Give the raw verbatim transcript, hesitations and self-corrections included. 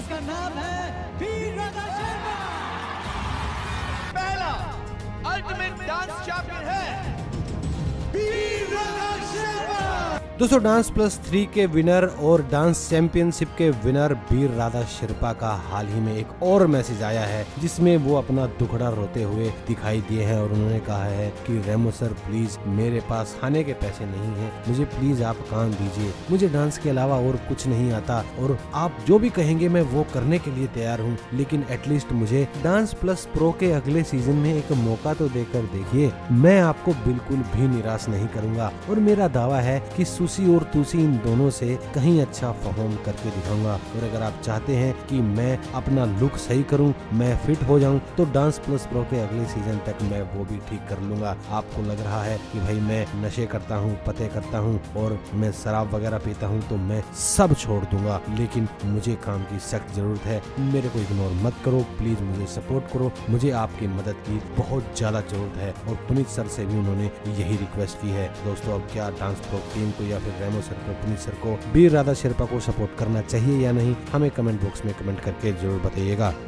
जिसका नाम है वीर राधा शर्मा। पहला अल्टीमेट डांस चैंपियन है वीर राधा शर्मा। दोस्तों डांस प्लस थ्री के विनर और डांस चैंपियनशिप के विनर वीर राधा शेरपा का हाल ही में एक और मैसेज आया है जिसमें वो अपना दुखड़ा रोते हुए दिखाई दिए हैं और उन्होंने कहा है कि रेमो सर प्लीज मेरे पास खाने के पैसे नहीं हैं, मुझे प्लीज आप काम दीजिए, मुझे डांस के अलावा और कुछ नहीं आता और आप जो भी कहेंगे मैं वो करने के लिए तैयार हूँ, लेकिन एटलीस्ट मुझे डांस प्लस प्रो के अगले सीजन में एक मौका तो देकर देखिए, मैं आपको बिल्कुल भी निराश नहीं करूंगा और मेरा दावा है कि सुसी और तुसी इन दोनों से कहीं अच्छा परफॉर्म करके दिखाऊंगा। और अगर आप चाहते हैं कि मैं अपना लुक सही करूं, मैं फिट हो जाऊं, तो डांस प्लस प्रो के अगले सीजन तक मैं वो भी ठीक कर लूंगा। आपको लग रहा है कि भाई मैं नशे करता हूं, पते करता हूं और मैं शराब वगैरह पीता हूं, तो मैं सब छोड़ दूंगा, लेकिन मुझे काम की सख्त जरूरत है। मेरे को इग्नोर मत करो, प्लीज मुझे सपोर्ट करो, मुझे आपकी मदद की बहुत ज्यादा जरूरत है। और पुनीत सर से भी उन्होंने यही रिक्वेस्ट की है। दोस्तों अब क्या डांस प्रो टीम को या फिर रेमो सर को, पुनीत सर को वीर राधा शेरपा को सपोर्ट करना चाहिए या नहीं, हमें कमेंट बॉक्स में कमेंट करके जरूर बताइएगा।